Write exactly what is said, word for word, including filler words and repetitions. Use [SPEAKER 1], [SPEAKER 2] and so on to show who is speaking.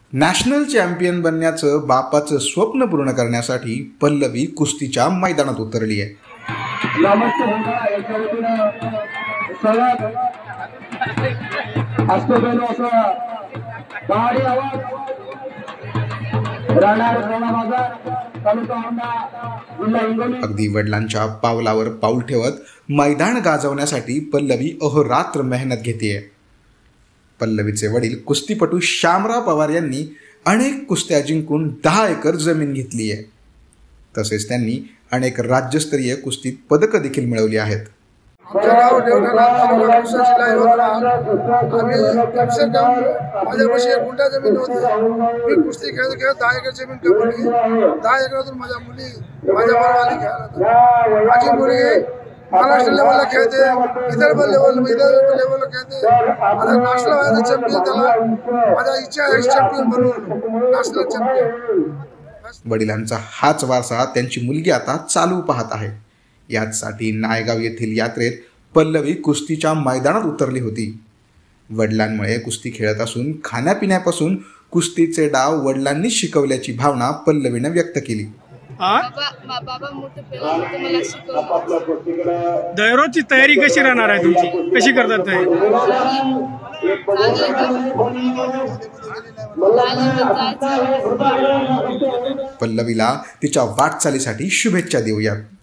[SPEAKER 1] National champion बनण्याचं बापाचं स्वप्न पूर्ण करण्यासाठी पल्लवी कुस्तीच्या मैदानात उतरली आहे. अगदी वडिलांच्या पावलावर पाऊल ठेवत मैदान गाजवण्यासाठी पल्लवी अहोरात्र मेहनत घेतेय. पल्लवीचे वडील कुस्तीपटू श्यामराव पवार यांनी अनेक कुस्त्या जिंकून दहा एकर जमीन घेतली आहे. तसेच त्यांनी अनेक राज्यस्तरीय कुस्तीत पदकं देखील मिळवली आहेत.
[SPEAKER 2] माझ्यापाशी एक गुंठा जमीन होती. मी कुस्ती खेळत खेळत दहा एकर जमीन कमवली. दहा एकरातून माझ्या मुली माझ्या बरोबर खेळायला. माझी मुलगी महाराष्ट्र लेवलला खेळते, विदर्भ लेवल विदर्भ लेवलला खेळते. आता नॅशनल व्हायचं चॅम्पियन त्याला माझ्या इच्छा आहे, चॅम्पियन बनवून नॅशनल चॅम्पियन.
[SPEAKER 1] वडिलांचा हाच वारसा त्यांची मुलगी आता चालू पाहत आहे. याचसाठी नायगाव येथील यात्रेत पल्लवी कुस्तीच्या मैदानात उतरली होती. वडिलांमुळे कुस्ती खेळत असून खाण्यापिण्यापासून कुस्तीचे डाव वडिलांनी शिकवल्याची भावना पल्लवीने व्यक्त केली.
[SPEAKER 3] दररोजची तयारी कशी राहणार आहे तुमची, कशी करतात तयारी?
[SPEAKER 1] पल्लवीला तिच्या वाटचालीसाठी शुभेच्छा देऊयात.